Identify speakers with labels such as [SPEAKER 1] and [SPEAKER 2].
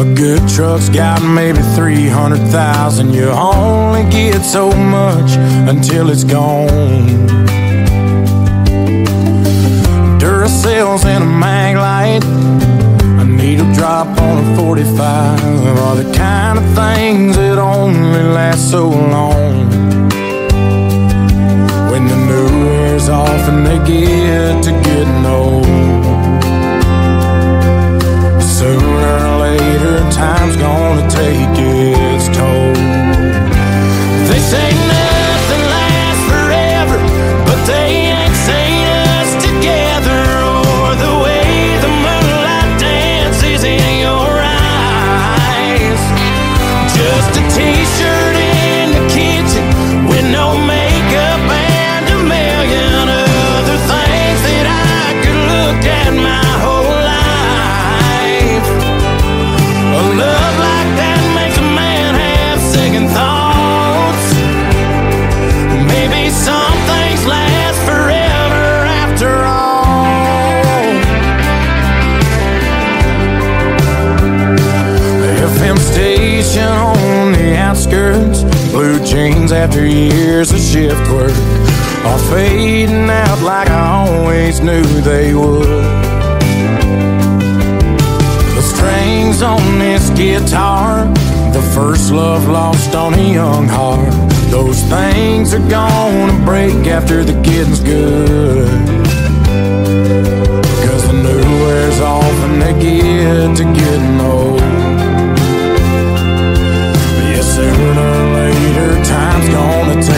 [SPEAKER 1] A good truck's got maybe 300,000. You only get so much until it's gone. Duracells and a Maglite, a needle drop on a 45 are the kind of things that only last so long. When the new wears off and they get to getting old, sooner or later time's gonna take its toll. They say nothing lasts forever, but they ain't seen us together, or the way the moonlight dances in your eyes. Just a t-shirt in the kitchen with no makeup and a million other things that I could look at my whole life. A love like that makes a man have second thoughts. Maybe some things last forever after all. The FM station on the outskirts, blue jeans after years of shift work are fading out like I always knew they would. The strings on this guitar, the first love lost on a young heart, those things are gonna break after the getting's good. Cause the new wears off and they get to getting old. Yeah, sooner or later time's gonna take